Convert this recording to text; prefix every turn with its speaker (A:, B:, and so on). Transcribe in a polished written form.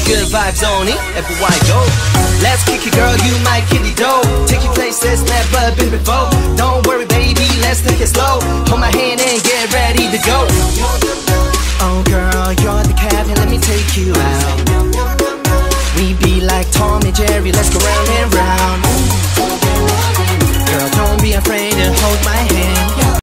A: good vibes only, everywhere I go. Let's kick it, girl, you might kill it, dough. Take you places never been before. Don't worry, baby, let's take it slow. Hold my hand and get